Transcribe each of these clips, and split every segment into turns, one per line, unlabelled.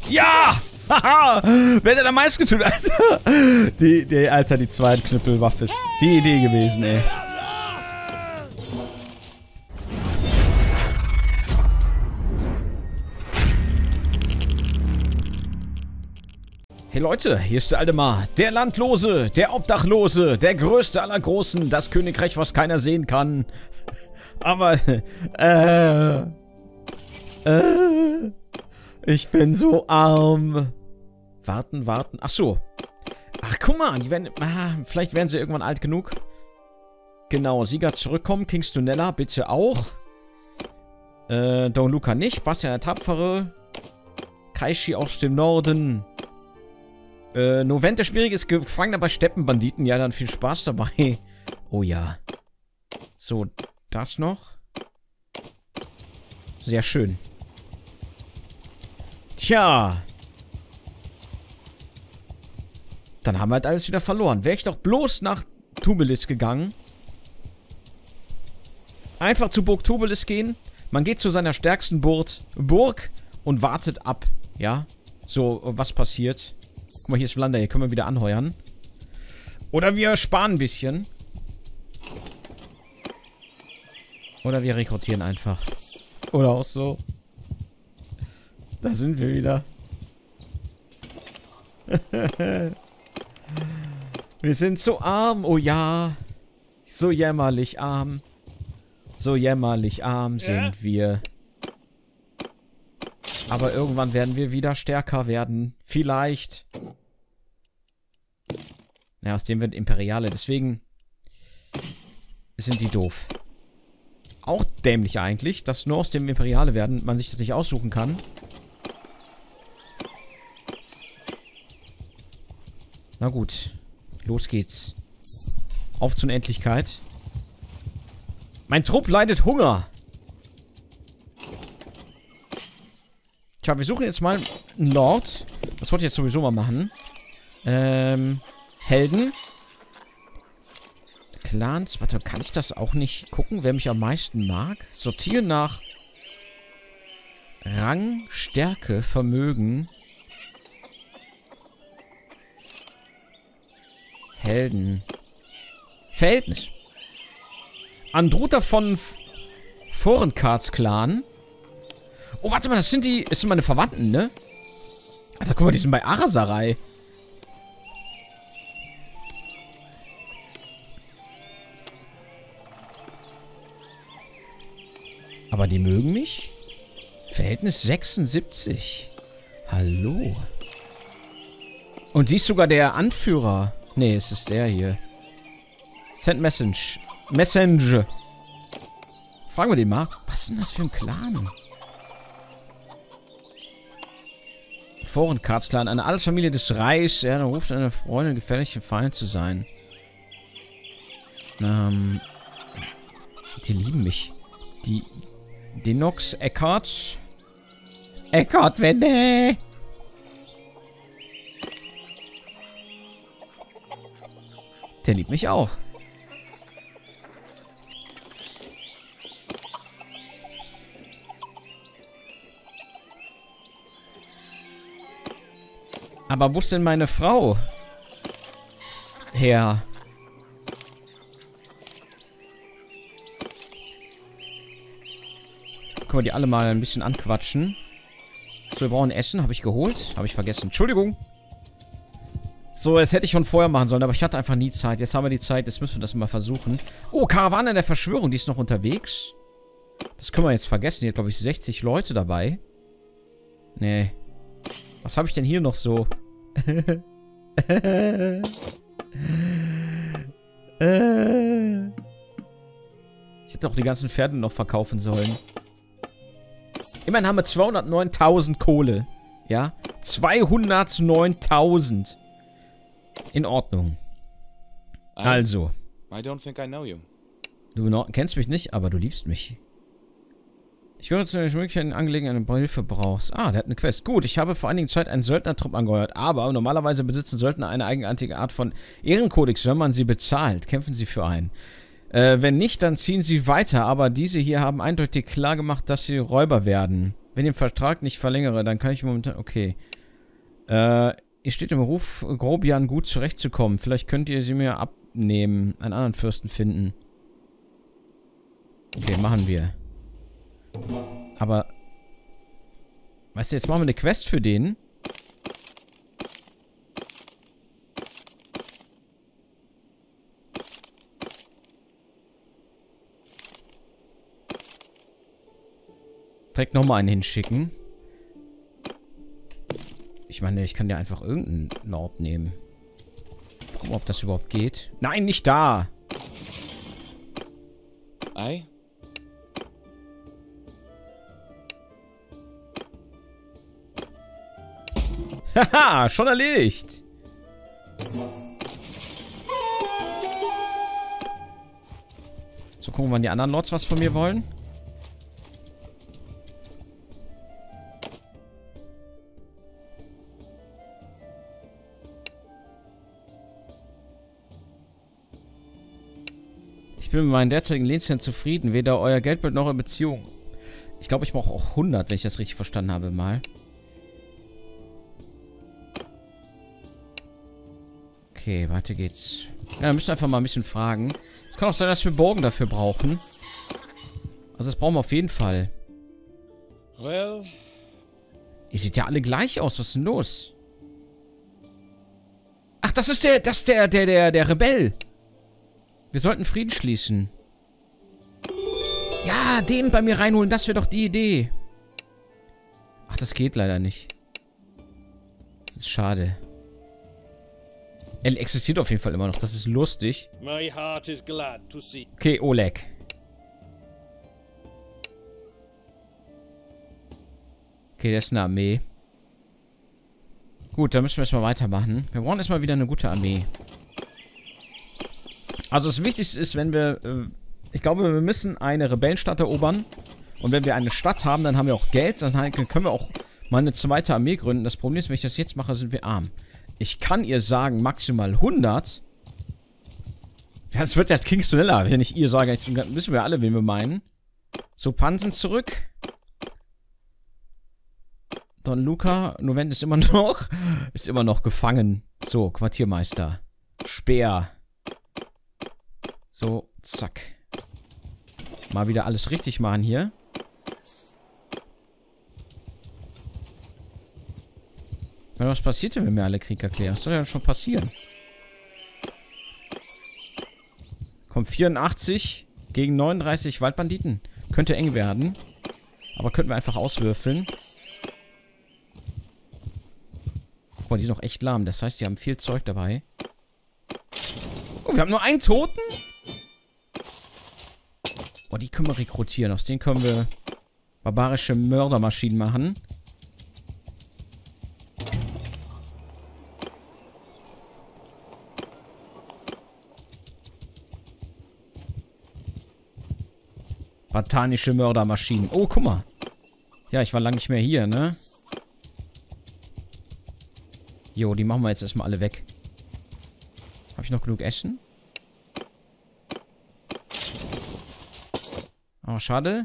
Ja! Haha! Wer hat denn am meisten getötet? Alter, die Zweitknüppelwaffe ist die Idee gewesen, ey. Hey Leute, hier ist der Aldemar, der Landlose, der Obdachlose, der größte aller Großen, das Königreich, was keiner sehen kann. Aber, ich bin so arm. Warten. Ach so. Ach, guck mal, die werden, vielleicht werden sie irgendwann alt genug. Genau, Sieger zurückkommen, King Stunella bitte auch. Don Luca nicht, Bastian der Tapfere. Kaishi aus dem Norden. Novent der Schwierige ist Gefangener bei Steppenbanditen. Ja, dann viel Spaß dabei. Oh ja. So, das noch. Sehr schön. Tja. Dann haben wir halt alles wieder verloren. Wäre ich doch bloß nach Tubelis gegangen. Einfach zu Burg Tubelis gehen. Man geht zu seiner stärksten Burg und wartet ab. Ja. So, was passiert. Guck mal, hier ist Vlander. Hier können wir wieder anheuern. Oder wir sparen ein bisschen. Oder wir rekrutieren einfach. Oder auch so. Da sind wir wieder. Wir sind so arm. Oh ja. So jämmerlich arm. So jämmerlich arm sind wir. Aber irgendwann werden wir wieder stärker werden. Vielleicht. Ja, aus dem wird Imperiale. Deswegen sind die doof. Auch dämlich eigentlich, dass nur aus dem Imperiale werden man sich das nicht aussuchen kann. Na gut. Los geht's. Auf zur Unendlichkeit. Mein Trupp leidet Hunger. Tja, wir suchen jetzt mal einen Lord. Das wollte ich jetzt sowieso mal machen. Helden. Clans. Warte, kann ich das auch nicht gucken, wer mich am meisten mag? Sortieren nach Rang, Stärke, Vermögen. Helden. Verhältnis. Andruta von Forenkarts Clan. Oh, warte mal, das sind meine Verwandten, ne? Alter, guck mal, die sind bei Arasarai. Aber die mögen mich? Verhältnis 76. Hallo. Und sie ist sogar der Anführer. Nee, es ist der hier. Send Message. Fragen wir den mal. Was ist denn das für ein Clan? Forenkarts-Clan. Eine Adelsfamilie des Reichs. Er ruft eine Freundin, gefährlichen Feind zu sein. Die lieben mich. Die Nox Eckhart. Eckhart Wende. Der liebt mich auch. Aber wo ist denn meine Frau her? Können wir die alle mal ein bisschen anquatschen. So, wir brauchen Essen. Habe ich geholt? Habe ich vergessen. Entschuldigung. So, das hätte ich schon vorher machen sollen, aber ich hatte einfach nie Zeit. Jetzt haben wir die Zeit, jetzt müssen wir das mal versuchen. Oh, Karawane der Verschwörung, die ist noch unterwegs. Das können wir jetzt vergessen. Hier hat, glaube ich, 60 Leute dabei. Nee. Was habe ich denn hier noch so? Ich hätte auch die ganzen Pferde noch verkaufen sollen. Immerhin haben wir 209.000 Kohle. Ja? 209.000. In Ordnung. Also.
I don't think I know you.
Du kennst mich nicht, aber du liebst mich. Ich höre zu den Möglichkeiten Angelegenheiten, eine Hilfe brauchst. Ah, der hat eine Quest. Gut, ich habe vor einigen Zeit einen Söldnertrupp angeheuert, aber normalerweise besitzen Söldner eine eigenartige Art von Ehrenkodex, wenn man sie bezahlt. Kämpfen sie für einen. Wenn nicht, dann ziehen sie weiter, aber diese hier haben eindeutig klar gemacht, dass sie Räuber werden. Wenn ich den Vertrag nicht verlängere, dann kann ich momentan... Okay. Ihr steht im Ruf, Grobian gut zurechtzukommen. Vielleicht könnt ihr sie mir abnehmen. Einen anderen Fürsten finden. Okay, machen wir. Aber... Weißt du, jetzt machen wir eine Quest für den. Direkt nochmal einen hinschicken. Ich meine, ich kann ja einfach irgendeinen Lord nehmen. Gucken, ob das überhaupt geht. Nein, nicht da!
Ei?
Haha, schon erledigt! So, gucken wir, wann die anderen Lords was von mir wollen. Ich bin mit meinen derzeitigen Lehnsherren zufrieden. Weder euer Geldbild noch eure Beziehung. Ich glaube, ich brauche auch 100, wenn ich das richtig verstanden habe, mal. Okay, weiter geht's. Ja, wir müssen einfach mal ein bisschen fragen. Es kann auch sein, dass wir Burgen dafür brauchen. Also das brauchen wir auf jeden Fall.
Well.
Ihr seht ja alle gleich aus. Was ist denn los? Ach, das ist der Rebell. Wir sollten Frieden schließen. Ja, den bei mir reinholen, das wäre doch die Idee. Ach, das geht leider nicht. Das ist schade. Er existiert auf jeden Fall immer noch, das ist lustig. Okay, Oleg. Okay, das ist eine Armee. Gut, dann müssen wir erstmal weitermachen. Wir brauchen erstmal wieder eine gute Armee. Also das Wichtigste ist, wenn wir... ich glaube, wir müssen eine Rebellenstadt erobern. Und wenn wir eine Stadt haben, dann haben wir auch Geld. Dann können wir auch mal eine zweite Armee gründen. Das Problem ist, wenn ich das jetzt mache, sind wir arm. Ich kann ihr sagen, maximal 100. Ja, es wird ja Kingstoneller, wenn ich ihr sage. Wissen wir alle, wen wir meinen. So, Pansen zurück. Don Luca, Novent ist immer noch gefangen. So, Quartiermeister. Speer. So, zack. Mal wieder alles richtig machen hier. Was passiert denn, wenn wir alle Krieg erklären? Das soll ja schon passieren. Komm, 84 gegen 39 Waldbanditen. Könnte eng werden. Aber könnten wir einfach auswürfeln. Guck mal, die sind noch echt lahm. Das heißt, die haben viel Zeug dabei. Oh, wir haben nur einen Toten? Oh, die können wir rekrutieren. Aus denen können wir barbarische Mördermaschinen machen. Spartanische Mördermaschinen. Oh, guck mal. Ja, ich war lange nicht mehr hier, ne? Jo, die machen wir jetzt erstmal alle weg. Habe ich noch genug Essen? Oh, schade.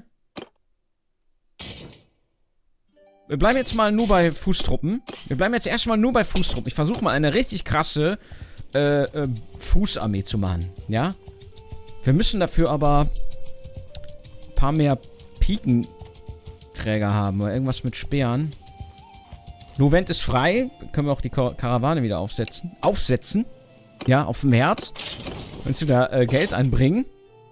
Wir bleiben jetzt mal nur bei Fußtruppen. Wir bleiben jetzt erstmal nur bei Fußtruppen. Ich versuche mal eine richtig krasse Fußarmee zu machen. Ja? Wir müssen dafür aber ein paar mehr Pikenträger haben. Oder irgendwas mit Speeren. Novent ist frei. Können wir auch die Karawane wieder aufsetzen. Ja, auf dem Herd. Wenn wir da Geld einbringen.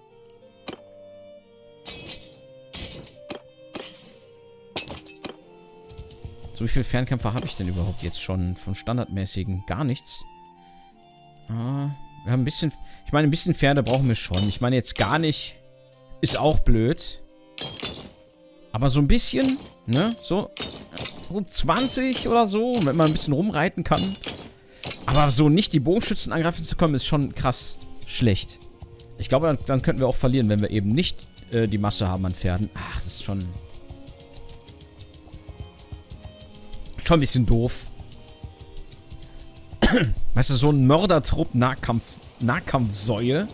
So, wie viele Fernkämpfer habe ich denn überhaupt jetzt schon? Von standardmäßigen gar nichts. Ah, wir haben ein bisschen... Ich meine, ein bisschen Pferde brauchen wir schon. Ich meine, jetzt gar nicht... Ist auch blöd. Aber so ein bisschen, ne? So 20 oder so, wenn man ein bisschen rumreiten kann. Aber so nicht die Bogenschützen angreifen zu können, ist schon krass schlecht. Ich glaube, dann könnten wir auch verlieren, wenn wir eben nicht die Masse haben an Pferden. Ach, das ist schon... Schon ein bisschen doof. Weißt du, so ein Mördertrupp Nahkampfsäue.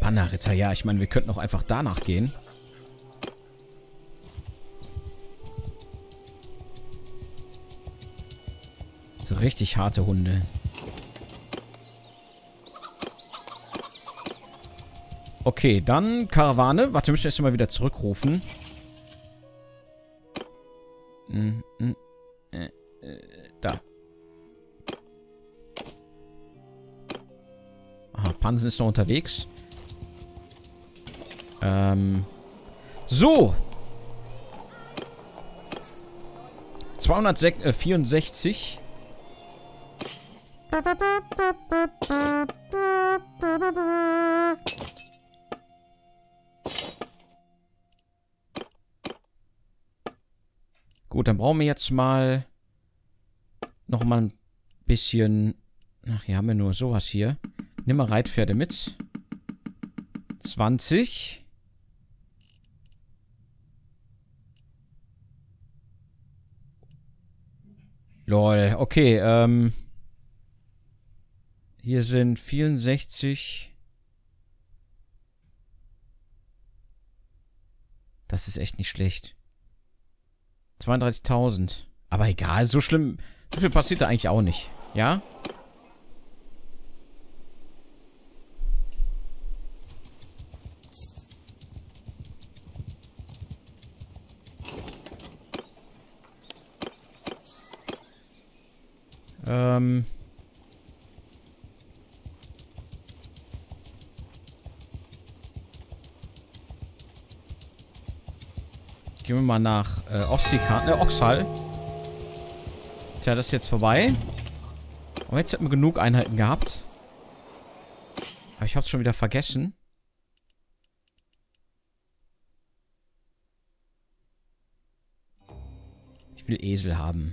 Bannerritter, ja. Ich meine, wir könnten auch einfach danach gehen. So richtig harte Hunde. Okay, dann Karawane. Warte, wir müssen erst mal wieder zurückrufen. Da. Aha, Pansen ist noch unterwegs. So. 264. Gut, dann brauchen wir jetzt mal noch mal ein bisschen... Ach, hier haben wir nur sowas hier. Nimm mal Reitpferde mit. 20. Lol, okay, hier sind 64. Das ist echt nicht schlecht. 32.000. Aber egal, so schlimm. So viel passiert da eigentlich auch nicht. Ja? Gehen wir mal nach Oxhall. Tja, das ist jetzt vorbei. Aber jetzt hätten wir genug Einheiten gehabt. Aber ich hab's schon wieder vergessen. Ich will Esel haben.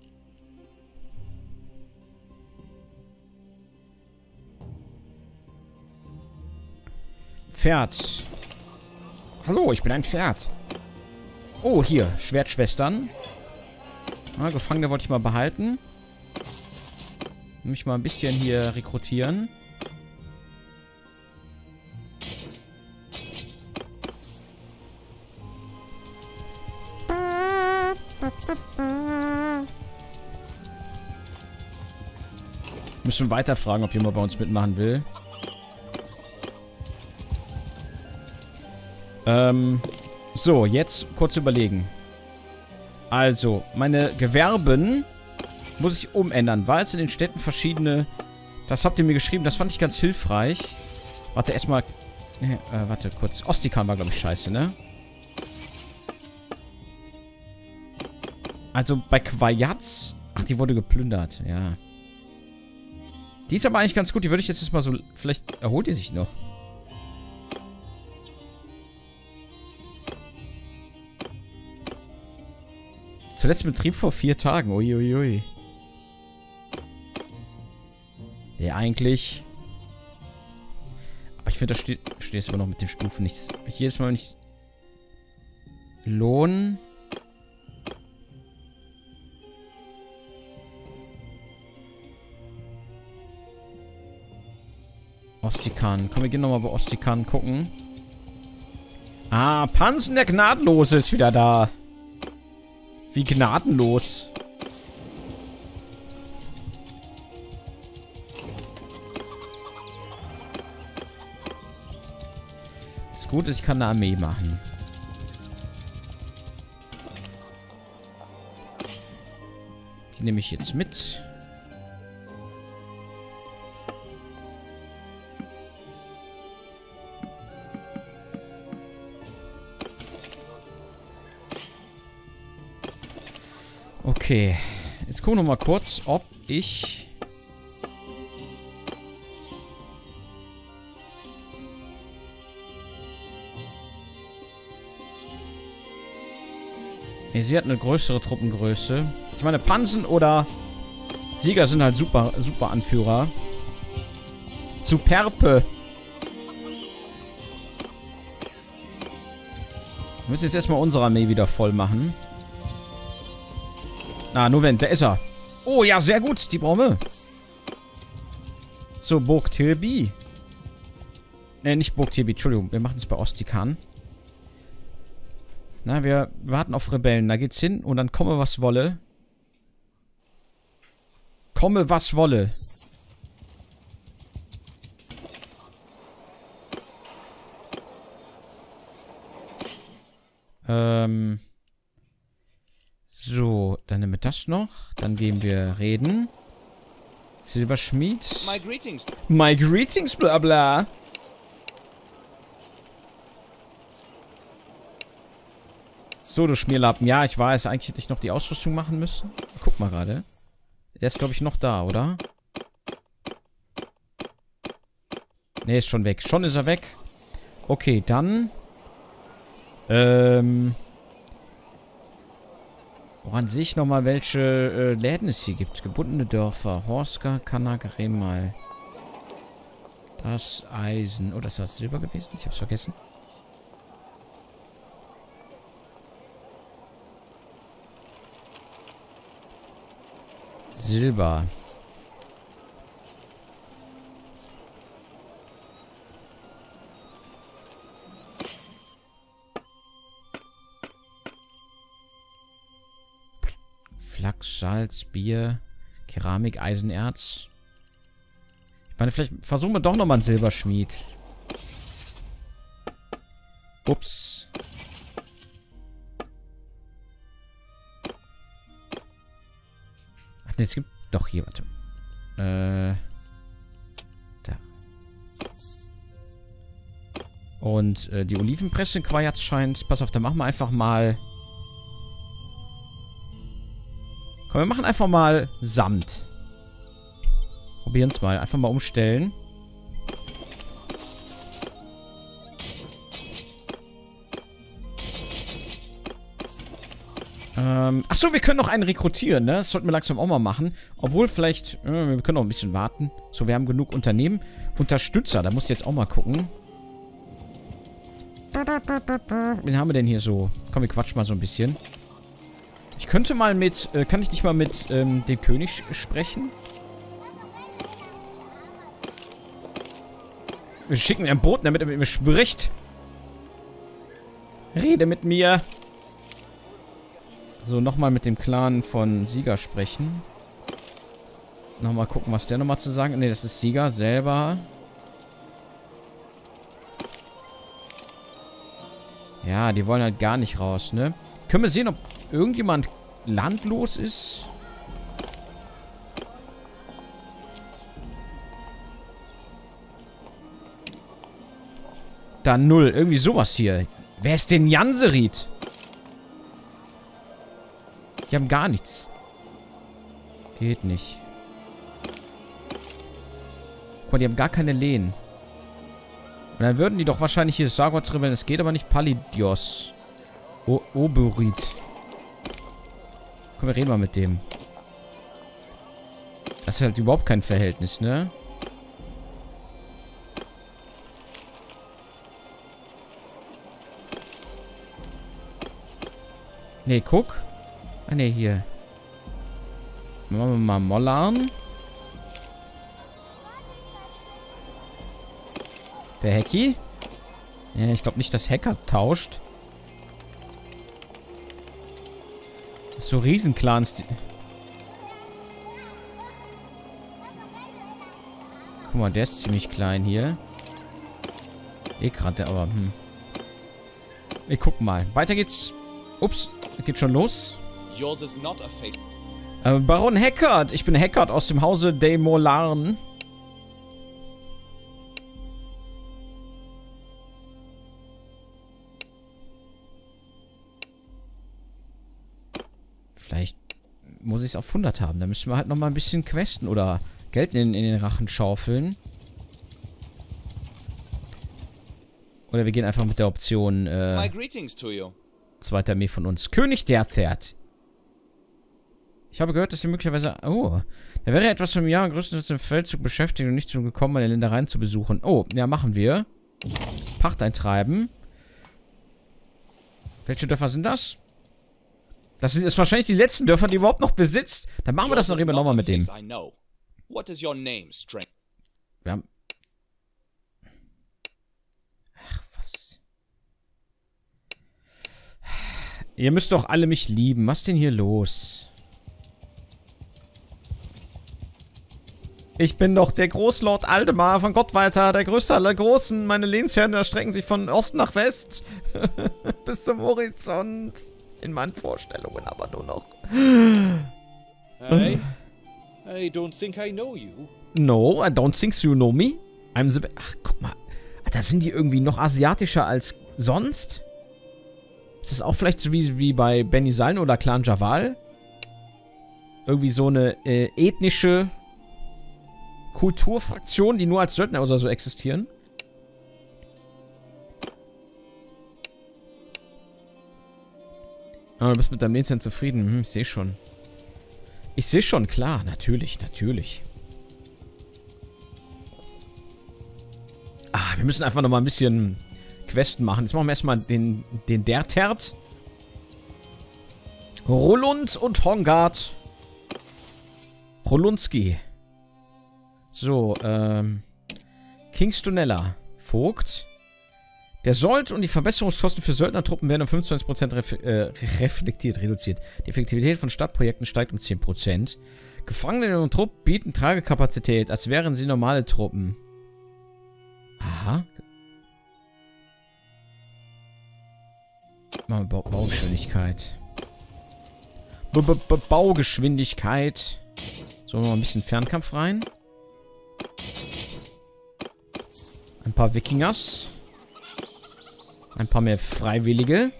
Pferd. Hallo, ich bin ein Pferd. Oh, hier. Schwertschwestern. Ah, Gefangene wollte ich mal behalten. Mich mal ein bisschen hier rekrutieren. Müssen weiter fragen, ob jemand bei uns mitmachen will. So, jetzt kurz überlegen. Also, meine Gewerben muss ich umändern, weil es in den Städten verschiedene... Das habt ihr mir geschrieben, das fand ich ganz hilfreich. Warte, erstmal... warte kurz. Ostikan war, glaube ich, scheiße, ne? Also, bei Quajaz... Ach, die wurde geplündert, ja. Die ist aber eigentlich ganz gut, die würde ich jetzt mal so... Vielleicht erholt die sich noch. Zuletzt Betrieb vor 4 Tagen. Uiuiui. Der eigentlich... Aber ich finde, da steht jetzt aber noch mit den Stufen nichts. Jedes Mal, wenn ich... Lohn... Ostikan. Komm, wir gehen nochmal bei Ostikan gucken. Ah, Pansen der Gnadenlose ist wieder da. Wie gnadenlos. Das Gute ist, ich kann eine Armee machen. Die nehme ich jetzt mit. Okay, jetzt gucken wir noch mal kurz, ob ich... Nee, sie hat eine größere Truppengröße. Ich meine, Pansen oder Sieger sind halt super Anführer. Superbe. Wir müssen jetzt erstmal unsere Armee wieder voll machen. Ah, Novent, da ist er. Oh ja, sehr gut. Die brauchen wir. So, Burg Tilby. Nicht Burg Tibi, Entschuldigung. Wir machen es bei Ostikan. Na, wir warten auf Rebellen. Da geht's hin und dann komme was wolle. Komme was wolle. So, dann nehmen wir das noch. Dann gehen wir reden. Silberschmied.
My greetings.
My greetings, bla bla. So, du Schmierlappen. Ja, ich weiß, eigentlich hätte ich noch die Ausrüstung machen müssen. Guck mal gerade. Der ist, glaube ich, noch da, oder? Ne, ist schon weg. Schon ist er weg. Okay, dann... Woran sehe ich nochmal, welche Läden es hier gibt? Gebundene Dörfer. Horska, Kanak, Remal. Das Eisen. Oh, das ist das Silber gewesen? Ich hab's vergessen. Silber. Flachs, Salz, Bier, Keramik, Eisenerz. Ich meine, vielleicht versuchen wir doch nochmal einen Silberschmied. Ups. Ach ne, es gibt doch hier, warte. Da. Und die Olivenpresse in Quajats scheint. Pass auf, da machen wir einfach mal... Komm, wir machen einfach mal Samt. Probieren es mal. Einfach mal umstellen. Achso, wir können noch einen rekrutieren, ne? Das sollten wir langsam auch mal machen. Obwohl, vielleicht... wir können noch ein bisschen warten. So, wir haben genug Unternehmen. Unterstützer, da muss ich jetzt auch mal gucken. Wen haben wir denn hier so? Komm, wir quatschen mal so ein bisschen. Ich könnte mal mit... kann ich nicht mal mit dem König sprechen? Wir schicken einen Boten, damit er mit mir spricht. Rede mit mir. So, nochmal mit dem Clan von Sieger sprechen. Nochmal gucken, was der nochmal zu sagen... Ne, das ist Sieger selber. Ja, die wollen halt gar nicht raus, ne? Können wir sehen, ob irgendjemand landlos ist? Da 0. Irgendwie sowas hier. Wer ist denn Janserit? Die haben gar nichts. Geht nicht. Guck mal, die haben gar keine Lehen. Und dann würden die doch wahrscheinlich hier Sargoths Rebellen. Es geht aber nicht Palidios. Oberit. Komm, wir reden mal mit dem. Das ist halt überhaupt kein Verhältnis, ne? Ne, guck. Ah, ne, hier. Machen wir mal Mollarn. Der Hecki? Ja, ich glaube nicht, dass Hacker tauscht. So Riesenclans. Guck mal, der ist ziemlich klein hier. Gerade, aber Wir gucken mal. Weiter geht's. Ups, geht schon los.
Yours is not a face.
Baron Heckert. Ich bin Heckert aus dem Hause de Mollarn. Vielleicht muss ich es auf 100 haben. Da müssen wir halt nochmal ein bisschen questen oder Geld in den Rachen schaufeln. Oder wir gehen einfach mit der Option,
My greetings to you.
Zweiter Armee von uns. König Derzert. Ich habe gehört, dass ihr möglicherweise... Oh. Da wäre etwas vom Jahr größtenteils im Feldzug beschäftigt und nicht dazu gekommen, meine Ländereien zu besuchen. Oh, ja, machen wir. Pacht eintreiben. Welche Dörfer sind das? Das sind jetzt wahrscheinlich die letzten Dörfer, die überhaupt noch besitzt. Dann machen wir das noch immer nochmal mit dem.
What is your name, stranger?
Wir haben... Ihr müsst doch alle mich lieben. Was ist denn hier los? Ich bin doch der Großlord Aldemar von Gottweiter, der größte aller Großen. Meine Lehnsherren erstrecken sich von Ost nach West. Bis zum Horizont. In meinen Vorstellungen aber nur noch.
Hey? I don't think I know you.
No, I don't think you know me. I'm the... Ach, guck mal. Da sind die irgendwie noch asiatischer als sonst. Ist das auch vielleicht so wie bei Benny Sallen oder Clan Javal? Irgendwie so eine ethnische Kulturfraktion, die nur als Söldner oder so existieren? Aber du bist mit deinem Lehnsherrn zufrieden. Ich sehe schon. Ich sehe schon, klar. Natürlich, natürlich. Ah, wir müssen einfach noch mal ein bisschen Questen machen. Jetzt machen wir erstmal den Dertert. Rolund und Hongard. Rolunski. So, Kingstonella. Vogt. Der Sold und die Verbesserungskosten für Söldnertruppen werden um 25% reduziert. Die Effektivität von Stadtprojekten steigt um 10%. Gefangene und Trupp bieten Tragekapazität, als wären sie normale Truppen. Aha. Machen wir Baugeschwindigkeit. Baugeschwindigkeit. So, noch ein bisschen Fernkampf rein. Ein paar Wikingers. Ein paar mehr Freiwillige.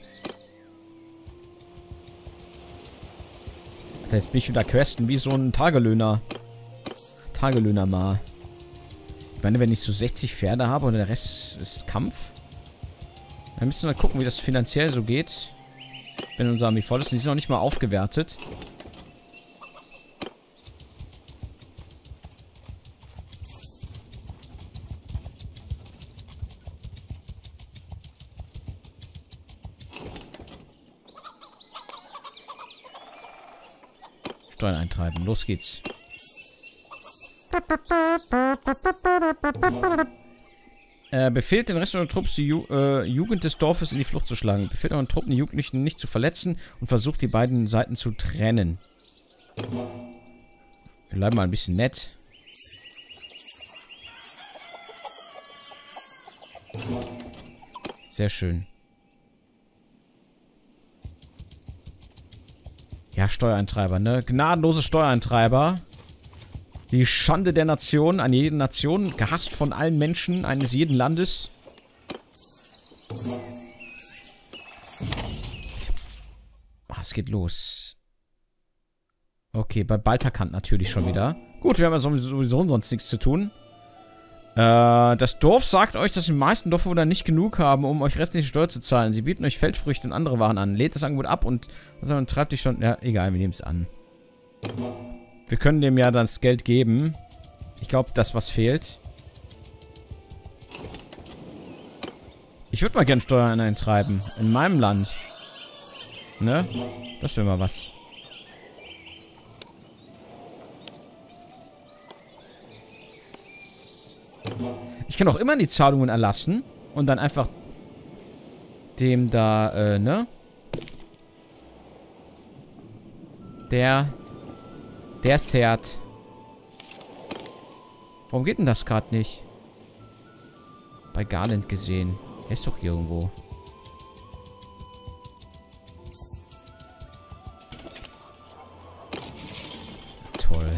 Alter, jetzt bin ich wieder questen wie so ein Tagelöhner. Tagelöhner mal. Ich meine, wenn ich so 60 Pferde habe und der Rest ist Kampf, dann müssen wir gucken, wie das finanziell so geht. Wenn unser Armee voll ist. Die sind noch nicht mal aufgewertet. Steuern eintreiben. Los geht's. Befehlt den Rest der Trupps, die Jugend des Dorfes in die Flucht zu schlagen. Befehlt euren Truppen, die Jugendlichen nicht zu verletzen und versucht, die beiden Seiten zu trennen. Wir bleiben mal ein bisschen nett. Sehr schön. Ja, Steuereintreiber, ne? Gnadenlose Steuereintreiber. Die Schande der Nation, an jede Nation, gehasst von allen Menschen eines jeden Landes. Ah, es geht los. Okay, bei Balterkant natürlich schon wieder. Gut, wir haben ja sowieso sonst nichts zu tun. Das Dorf sagt euch, dass die meisten Dorfbewohner nicht genug haben, um euch restliche Steuer zu zahlen. Sie bieten euch Feldfrüchte und andere Waren an. Lädt das Angebot ab und treibt dich schon... Ja, egal, wir nehmen es an. Wir können dem ja dann das Geld geben. Ich glaube, das was fehlt. Ich würde mal gerne Steuern eintreiben. In meinem Land. Ne? Das wäre mal was. Ich kann auch immer die Zahlungen erlassen und dann einfach dem da, ne? Der zerrt. Warum geht denn das gerade nicht? Bei Garland gesehen. Er ist doch irgendwo. Toll.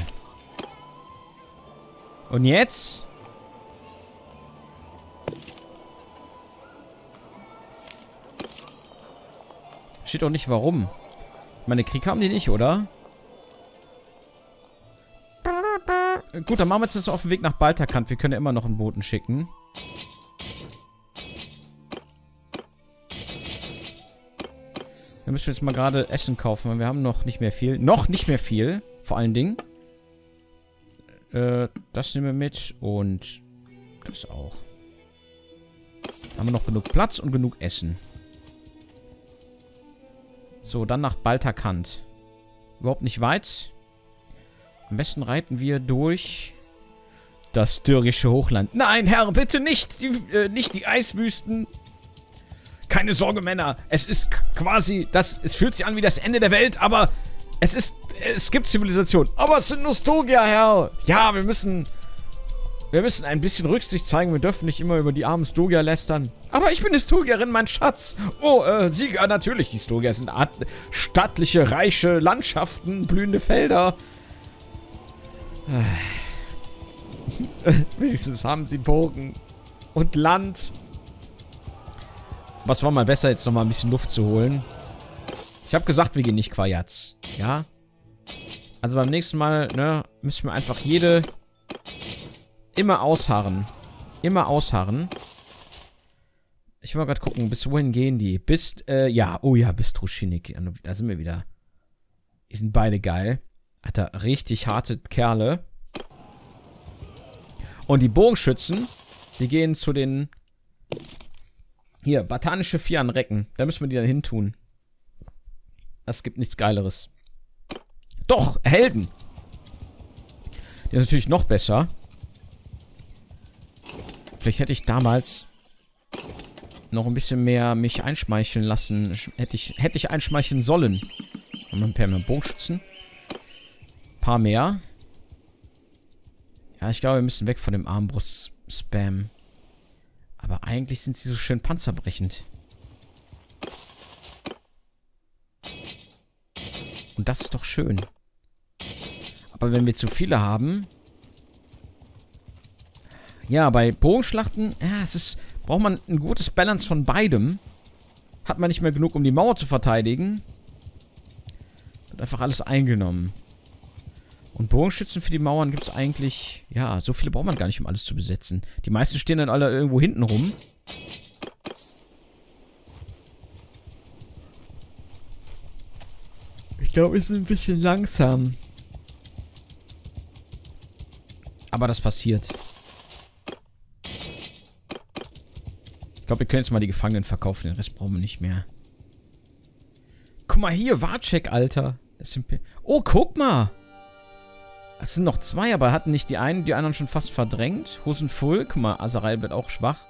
Und jetzt? Steht doch nicht warum. Ich meine, Krieg haben die nicht, oder? Gut, dann machen wir jetzt auf den Weg nach Balterkant. Wir können ja immer noch einen Boten schicken. Wir müssen jetzt mal gerade Essen kaufen, weil wir haben noch nicht mehr viel. Noch nicht mehr viel, vor allen Dingen. Das nehmen wir mit und das auch. Da haben wir noch genug Platz und genug Essen. So, dann nach Balterkant. Überhaupt nicht weit. Am besten reiten wir durch das dürrische Hochland. Nein, Herr, bitte nicht! Nicht die Eiswüsten! keine Sorge, Männer. Es ist quasi, es fühlt sich an wie das Ende der Welt, aber es gibt Zivilisation. Aber es sind nur Stogia, Herr. Ja, wir müssen ein bisschen Rücksicht zeigen. Wir dürfen nicht immer über die armen Stogia lästern. Aber ich bin eine Stogierin, mein Schatz. Oh, Sieger, natürlich. Die Stogia sind stattliche, reiche Landschaften, blühende Felder. Wenigstens haben sie Burgen und Land. Was war mal besser, jetzt nochmal ein bisschen Luft zu holen. Ich habe gesagt, wir gehen nicht Quajats. Ja? Also beim nächsten Mal, ne, müssen wir einfach immer ausharren. Immer ausharren. Ich will mal gerade gucken, bis wohin gehen die? Bis, bis Truschinik. Da sind wir wieder. Die sind beide geil. Alter, richtig harte Kerle. Und die Bogenschützen, die gehen zu den... Hier, batanische Vieh an Recken. Da müssen wir die dann hin tun. Es gibt nichts Geileres. Doch, Helden. Die ist natürlich noch besser. Vielleicht hätte ich damals noch ein bisschen mehr mich einschmeicheln lassen. Hätte ich einschmeicheln sollen. Haben wir ein paar mehr Bogenschützen. Ein paar mehr. Ja, ich glaube, wir müssen weg von dem Armbrust-Spam. Aber eigentlich sind sie so schön panzerbrechend. Und das ist doch schön. Aber wenn wir zu viele haben... Ja, bei Bogenschlachten, ja, braucht man ein gutes Balance von beidem. Hat man nicht mehr genug, um die Mauer zu verteidigen. Wird einfach alles eingenommen. Und Bogenschützen für die Mauern gibt es eigentlich... Ja, so viele braucht man gar nicht, um alles zu besetzen. Die meisten stehen dann alle irgendwo hinten rum. Ich glaube, es ist ein bisschen langsam. Aber das passiert. Ich glaube, wir können jetzt mal die Gefangenen verkaufen. Den Rest brauchen wir nicht mehr. Guck mal hier, Warcheck, Alter. Oh, guck mal. Es sind noch zwei, aber hatten nicht die anderen schon fast verdrängt. Hosen voll. Guck mal, Azrael wird auch schwach.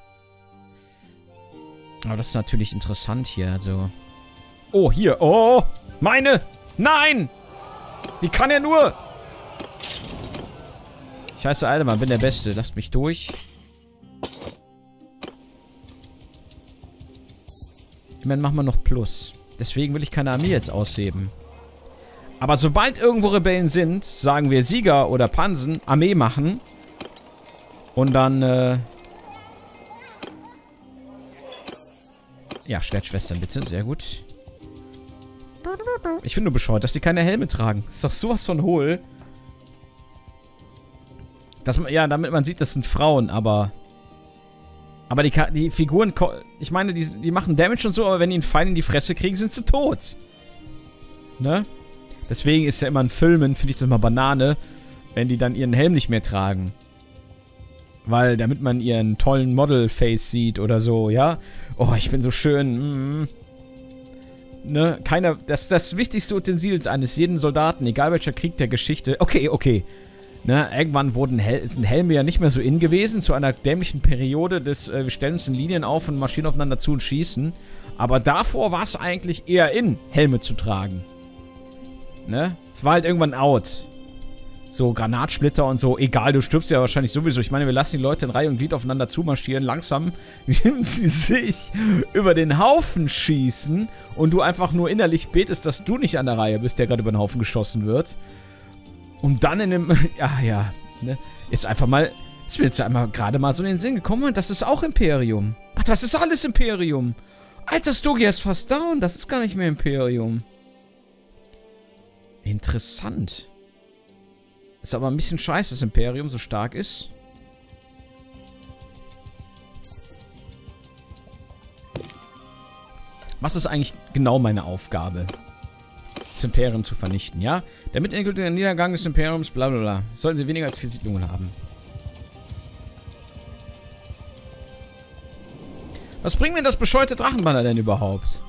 Aber das ist natürlich interessant hier, also. Oh, hier. Oh, meine. Nein. Wie kann er nur? Scheiße, Alter, Mann, bin der Beste. Lasst mich durch. Immerhin machen wir noch Plus. Deswegen will ich keine Armee jetzt ausheben. Aber sobald irgendwo Rebellen sind, sagen wir Sieger oder Pansen, Armee machen. Und dann, ja, Schwertschwestern bitte, sehr gut. Ich finde nur bescheuert, dass die keine Helme tragen. Ist doch sowas von hohl. Ja, damit man sieht, das sind Frauen, aber... Aber die Figuren, ich meine, die machen Damage und so, aber wenn die einen Pfeil in die Fresse kriegen, sind sie tot. Ne? Deswegen ist ja immer in Filmen, finde ich das mal Banane, wenn die dann ihren Helm nicht mehr tragen. Weil, damit man ihren tollen Model-Face sieht oder so, ja? Oh, ich bin so schön. Ne? Das wichtigste Utensil eines jeden Soldaten, egal welcher Krieg der Geschichte. Okay. Ne? Irgendwann sind Helme ja nicht mehr so in gewesen, zu einer dämlichen Periode des, wir stellen uns in Linien auf und marschieren aufeinander zu und schießen. Aber davor war es eigentlich eher in, Helme zu tragen. Ne? Es war halt irgendwann out. So, Granatsplitter und so. Egal, du stirbst ja wahrscheinlich sowieso. Ich meine, wir lassen die Leute in Reihe und Glied aufeinander zumarschieren. Langsam, wie sie sich über den Haufen schießen. Und du einfach nur innerlich betest, dass du nicht an der Reihe bist, der gerade über den Haufen geschossen wird. Und dann in dem... Ne? Ist mir jetzt einmal gerade mal so in den Sinn gekommen. Und das ist auch Imperium. Ach, das ist alles Imperium. Alter, Stogia ist fast down. Das ist gar nicht mehr Imperium. Interessant. Ist aber ein bisschen scheiße, dass Imperium so stark ist. Was ist eigentlich genau meine Aufgabe? Das Imperium zu vernichten, ja? Der mitendgültige Niedergang des Imperiums, bla bla bla. Sollten sie weniger als 4 Siedlungen haben. Was bringt mir das bescheuerte Drachenbanner denn überhaupt?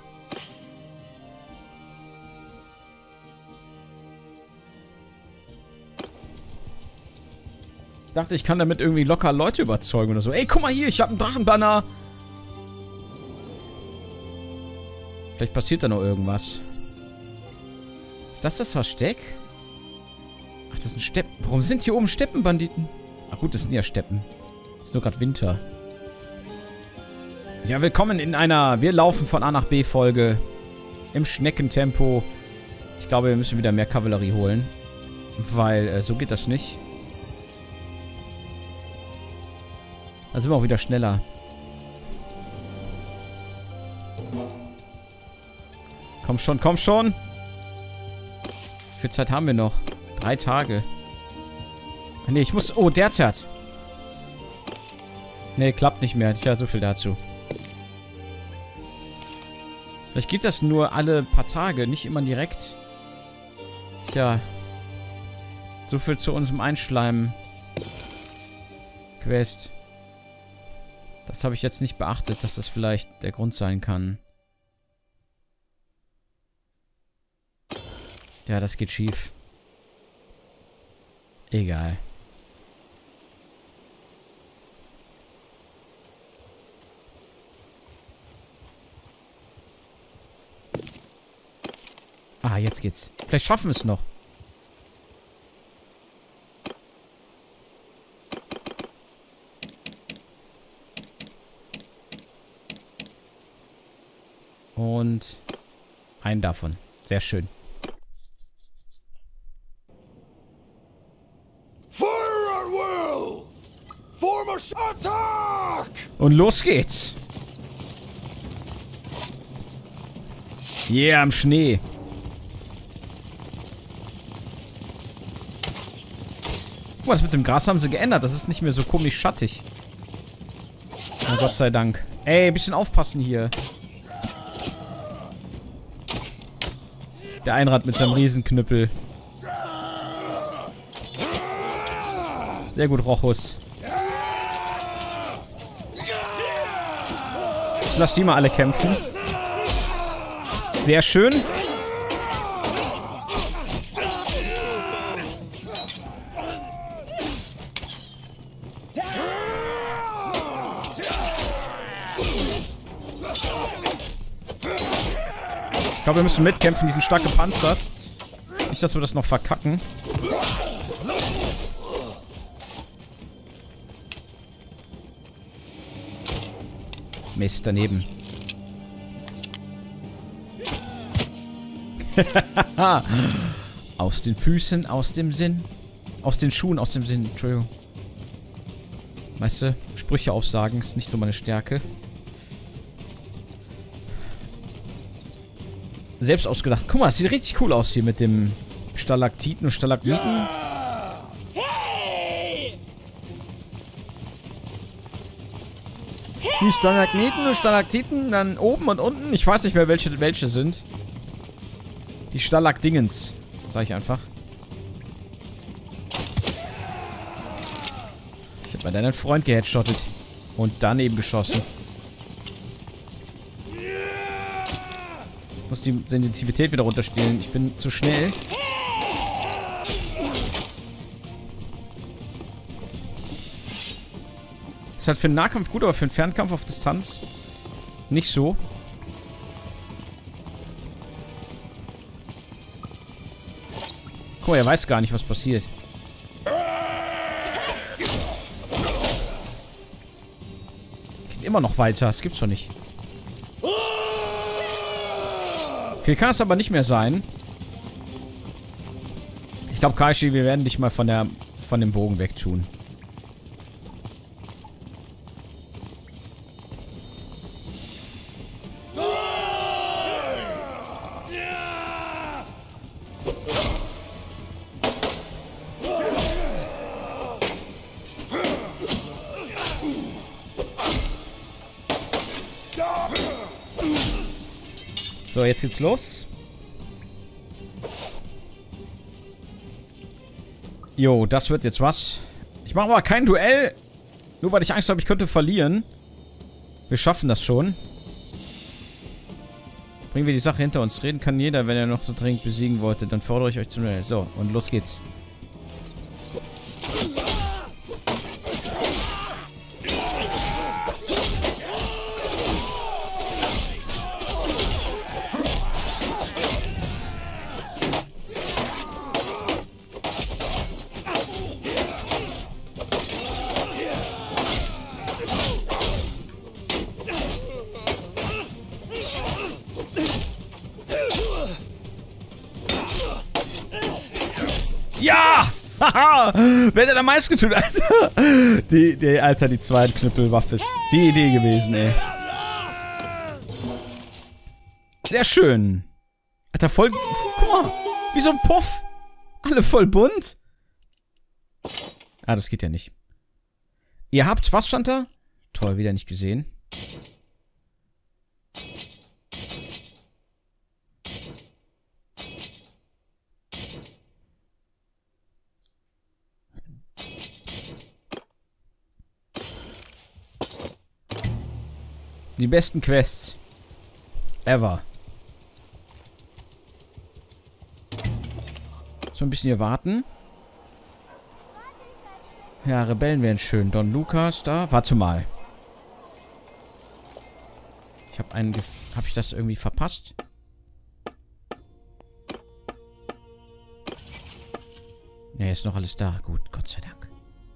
Ich dachte, ich kann damit irgendwie locker Leute überzeugen oder so. Ey, guck mal hier, ich habe einen Drachenbanner. Vielleicht passiert da noch irgendwas. Ist das Versteck? Ach, das sind Steppen. Warum sind hier oben Steppenbanditen? Ach gut, das sind ja Steppen. Ist nur gerade Winter. Ja, willkommen in einer Wir laufen von A nach B Folge. Im Schneckentempo. Ich glaube, wir müssen wieder mehr Kavallerie holen. Weil, so geht das nicht. Da sind wir auch wieder schneller. Komm schon, komm schon! Wie viel Zeit haben wir noch? 3 Tage. Ne, ich muss... Oh, derzeit. Ne, klappt nicht mehr. Tja, so viel dazu. Vielleicht geht das nur alle paar Tage, nicht immer direkt. Tja. So viel zu unserem Einschleimen-Quest. Das habe ich jetzt nicht beachtet, dass das vielleicht der Grund sein kann. Ja, das geht schief. Egal. Ah, jetzt geht's. Vielleicht schaffen wir es noch. Und einen davon. Sehr schön. Und los geht's. Yeah, am Schnee. Guck mal, das mit dem Gras haben sie geändert. Das ist nicht mehr so komisch schattig. Oh, Gott sei Dank. Ey, ein bisschen aufpassen hier. Der Einrad mit seinem Riesenknüppel. Sehr gut, Rochus. Ich lass die mal alle kämpfen. Sehr schön. Ich glaube, wir müssen mitkämpfen. Die sind stark gepanzert. Nicht, dass wir das noch verkacken. Mist, daneben. Aus den Füßen, aus dem Sinn. Aus den Schuhen, aus dem Sinn. Entschuldigung. Weißt du, Sprüche aufsagen ist nicht so meine Stärke. Selbst ausgedacht. Guck mal, das sieht richtig cool aus hier mit dem Stalaktiten und Stalagmiten. Die Stalagmiten und Stalaktiten dann oben und unten. Ich weiß nicht mehr, welche sind. Die Stalagdingens. Sag ich einfach. Ich hab mal deinen Freund geheadshottet. Und daneben geschossen. Ich muss die Sensitivität wieder runterstellen. Ich bin zu schnell. Ist halt für den Nahkampf gut, aber für den Fernkampf auf Distanz nicht so. Guck mal, er weiß gar nicht, was passiert. Geht immer noch weiter. Das gibt's doch nicht. Viel kann es aber nicht mehr sein. Ich glaube, Kaishi, wir werden dich mal von dem Bogen wegtun. So, jetzt geht's los. Jo, das wird jetzt was. Ich mache aber kein Duell. Nur weil ich Angst habe, ich könnte verlieren. Wir schaffen das schon. Bringen wir die Sache hinter uns. Reden kann jeder, wenn er noch so dringend besiegen wollte. Dann fordere ich euch zum Duell. So, und los geht's. Wer hat denn am meisten getötet, Alter? Alter, die Zweitknüppelwaffe ist die Idee gewesen, ey. Sehr schön. Alter, voll... Guck mal, wie so ein Puff. Alle voll bunt. Ah, das geht ja nicht. Ihr habt... Was stand da? Toll, wieder nicht gesehen. Die besten Quests. Ever. So ein bisschen hier warten. Ja, Rebellen wären schön. Don Lucas da. Warte mal. Ich habe einen... Habe ich das irgendwie verpasst? Ne, ist noch alles da. Gut, Gott sei Dank.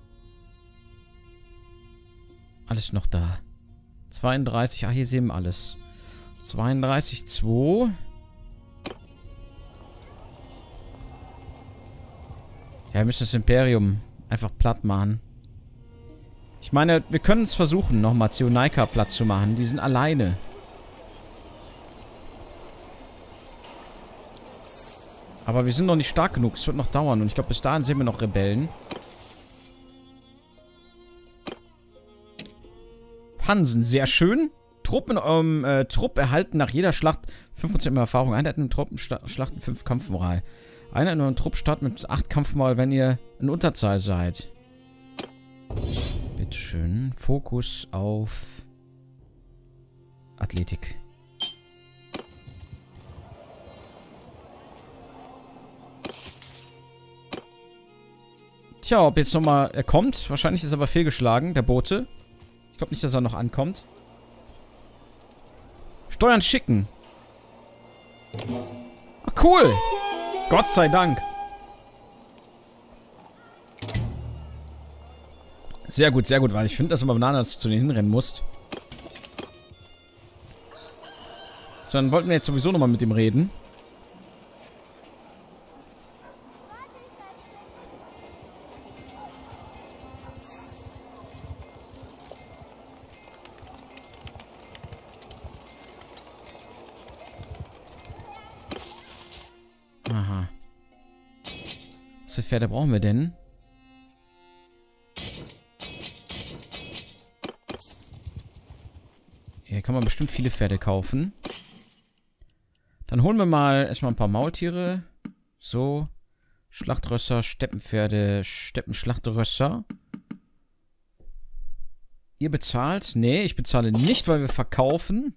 Alles noch da. 32. Ah, hier sehen wir alles. 32, 2. Ja, wir müssen das Imperium einfach platt machen. Ich meine, wir können es versuchen, nochmal Zionaika platt zu machen. Die sind alleine. Aber wir sind noch nicht stark genug. Es wird noch dauern. Und ich glaube, bis dahin sehen wir noch Rebellen. Hansen, sehr schön. Trupp erhalten nach jeder Schlacht 5% mehr Erfahrung. Einheiten in Truppenschlachten 5 Kampfmoral. Einer in eurem Trupp startet mit 8 Kampfmoral, wenn ihr in Unterzahl seid. Bitteschön. Fokus auf Athletik. Tja, ob jetzt nochmal er kommt. Wahrscheinlich ist er aber fehlgeschlagen, der Bote. Ich glaube nicht, dass er noch ankommt. Steuern schicken. Ah, cool. Gott sei Dank. Sehr gut, weil ich finde das immer Banane, dass du zu denen hinrennen musst. So, dann wollten wir jetzt sowieso nochmal mit ihm reden. Aha. Was für Pferde brauchen wir denn? Hier kann man bestimmt viele Pferde kaufen. Dann holen wir mal erstmal ein paar Maultiere. So. Schlachtrösser, Steppenpferde, Steppenschlachtrösser. Ihr bezahlt? Nee, ich bezahle nicht, weil wir verkaufen.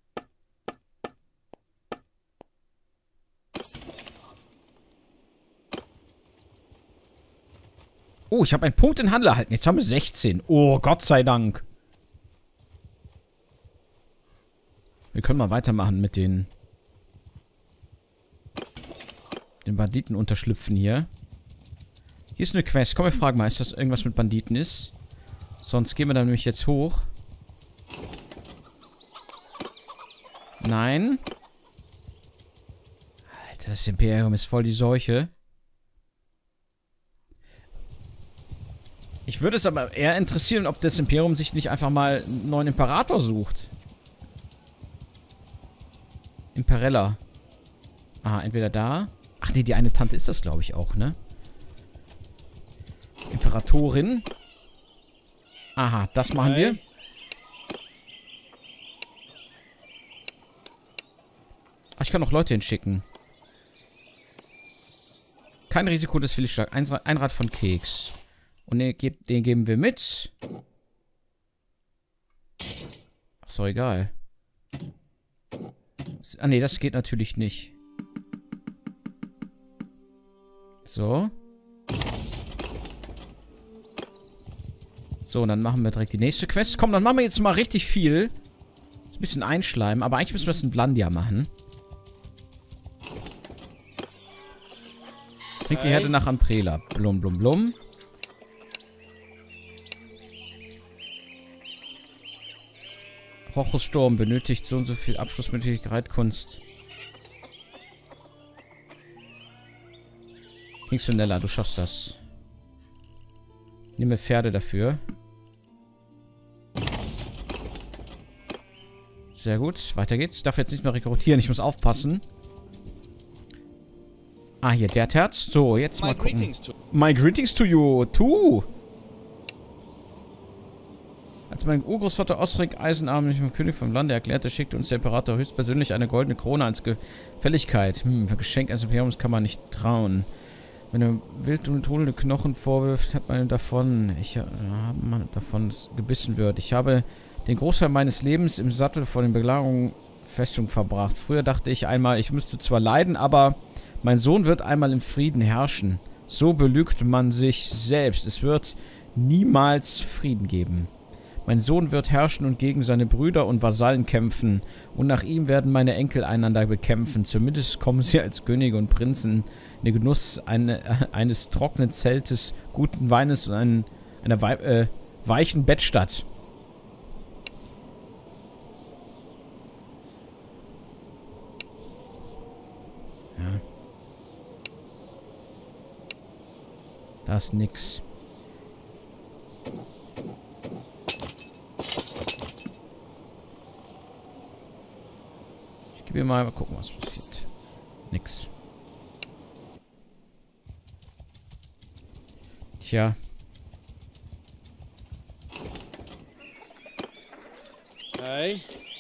Oh, ich habe einen Punkt in Handel erhalten. Jetzt haben wir 16. Oh, Gott sei Dank. Wir können mal weitermachen mit den Banditen unterschlüpfen hier. Hier ist eine Quest. Komm, wir fragen mal, ist das irgendwas mit Banditen ist? Sonst gehen wir da nämlich jetzt hoch. Nein. Alter, das Imperium ist voll die Seuche. Ich würde es aber eher interessieren, ob das Imperium sich nicht einfach mal einen neuen Imperator sucht. Imperella. Aha, entweder da. Ach nee, die eine Tante ist das, glaube ich, auch, ne? Imperatorin. Aha, das machen wir. Ach, ich kann noch Leute hinschicken. Kein Risiko des Fehlschlags. Ein Rad von Keks. Und den geben wir mit. Ach so, egal. Ah ne, das geht natürlich nicht. So. So, und dann machen wir direkt die nächste Quest. Komm, dann machen wir jetzt mal richtig viel. Ist ein bisschen einschleimen, aber eigentlich müssen wir das in Blandia machen. Bringt die Herde nach Amprela. Blum, blum, blum. Rochussturm benötigt so und so viel abschlussmögliche Reitkunst. Kingstonella, du schaffst das. Nehme Pferde dafür. Sehr gut. Weiter geht's. Ich darf jetzt nicht mehr rekrutieren. Ich muss aufpassen. Ah, hier, der Terz. So, jetzt mal gucken. My greetings to you, too. Als mein Urgroßvater Osric Eisenarm nicht vom König vom Lande erklärte, schickte uns der Imperator höchstpersönlich eine goldene Krone als Gefälligkeit. Für Geschenk eines Imperiums kann man nicht trauen. Wenn er wild und tolle Knochen vorwirft, hat man davon, gebissen wird. Ich habe den Großteil meines Lebens im Sattel vor den Belagerungen Festung verbracht. Früher dachte ich einmal, ich müsste zwar leiden, aber mein Sohn wird einmal im Frieden herrschen. So belügt man sich selbst. Es wird niemals Frieden geben. Mein Sohn wird herrschen und gegen seine Brüder und Vasallen kämpfen. Und nach ihm werden meine Enkel einander bekämpfen. Zumindest kommen sie als Könige und Prinzen in den Genuss eines trockenen Zeltes, guten Weines und einer weichen Bettstatt. Ja. Da ist nix. Ich gebe mal gucken, was passiert. Nix. Tja.
Hey.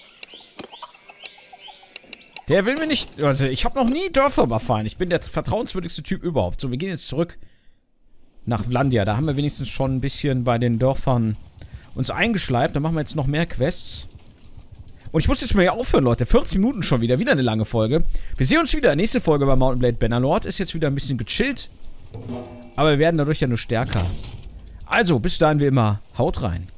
Der will mir nicht... Also, ich habe noch nie Dörfer überfallen. Ich bin der vertrauenswürdigste Typ überhaupt. So, wir gehen jetzt zurück nach Vlandia. Da haben wir wenigstens schon ein bisschen bei den Dörfern uns eingeschleift. Da machen wir jetzt noch mehr Quests. Und ich muss jetzt mal hier aufhören, Leute. 40 Minuten schon wieder. Wieder eine lange Folge. Wir sehen uns wieder. Nächste Folge bei Mount & Blade Bannerlord. Ist jetzt wieder ein bisschen gechillt. Aber wir werden dadurch ja nur stärker. Also, bis dahin wie immer. Haut rein.